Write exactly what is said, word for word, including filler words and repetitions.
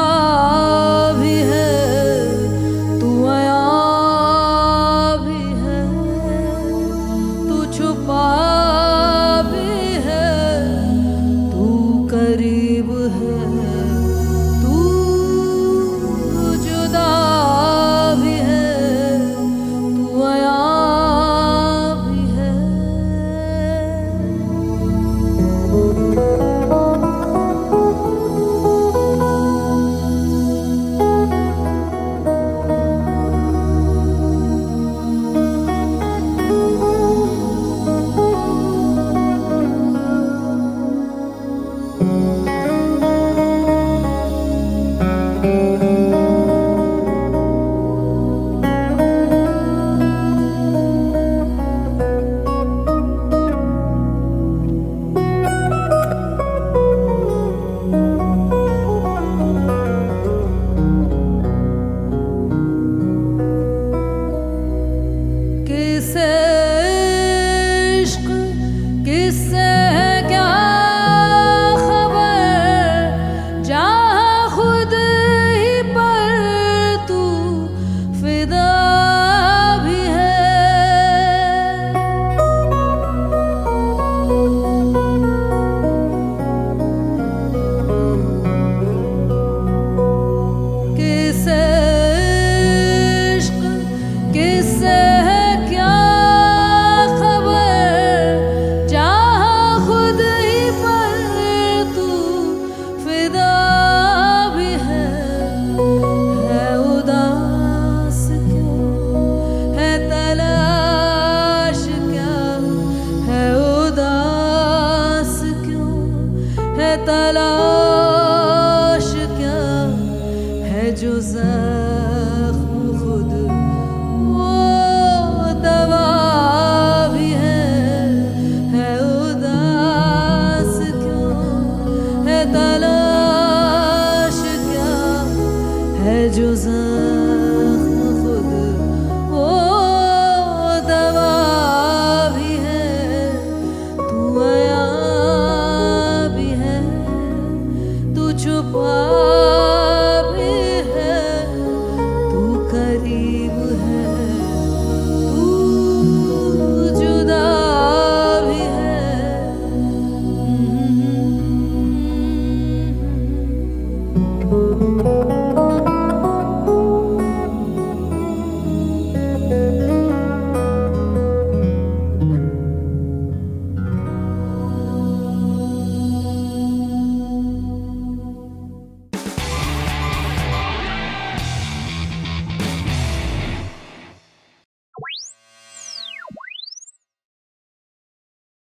भी है, तू आया भी है, तू छुपा भी है, तू करीब है, तू जुदा भी है, तू आया भी है। किससे इश्क किससे है क्या खबर, जहाँ खुद ही पर तू फिदा भी है। किससे इश्क किससे तलाश क्या है, जो ज़ख्म खुद वो दवा भी है, है उदास क्यों है, तलाश क्या है, जो ज़ख्म